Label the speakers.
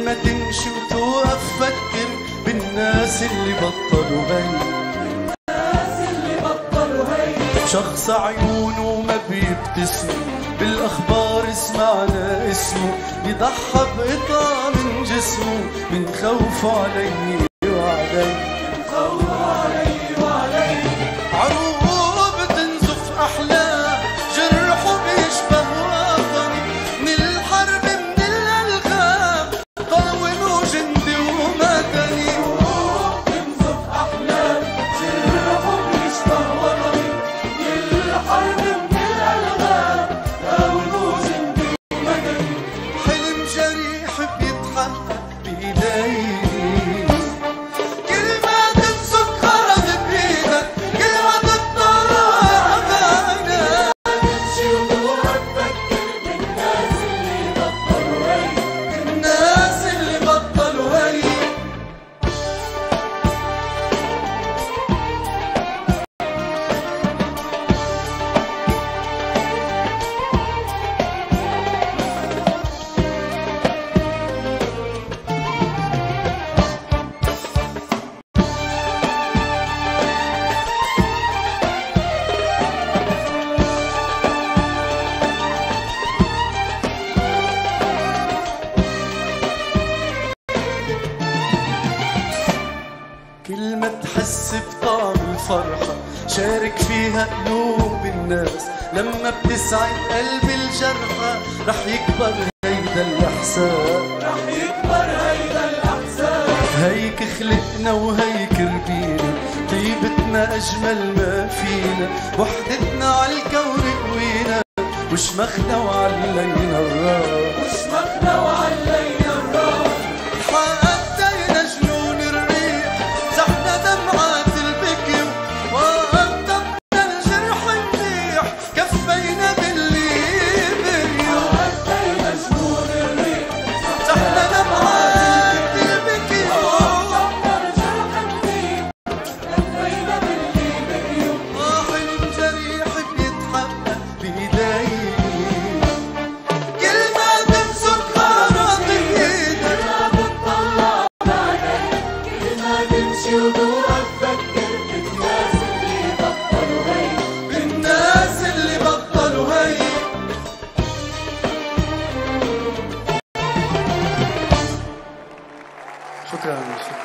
Speaker 1: ما تمشي وتوقف فكر بالناس اللي بطلوا هي، شخص عيونه ما بيبتسموا، بالاخبار سمعنا اسمه، يضحى بقطعة من جسمه من خوفه علي وعلي. عروق بتنزف احلام، جرحه بيشبه وطني، من الحرب من الالغام قاوموا جندي ومدني. عروق بتنزف احلام، جرحه بيشبه وطني، من الحرب من الالغام قاوموا جندي ومدني. حلم جريح بيتحقق بايدي، كل ما تحس بطعم الفرحة شارك فيها قلوب الناس، لما بتسعد قلب الجرحى رح يكبر هيدا الإحساس، هيك خلقنا وهيك ربينا، طيبتنا أجمل ما فينا، وحدتنا عالكون قوينا، وشمخنا وعلينا الراس، حققنا جنون الريح، زحنا دمعات البكي، وقطبنا الجرح منيح، كفينا باللي بريح. حققنا جنون الريح، زحنا دمعات البكي، وقطبنا الجرح منيح، كفينا باللي بريح. حلم جريح بيتحقق بإيدي، وتوقف فكر بالناس اللي بطلوا هي، بالناس اللي بطلوا هي. شكرا.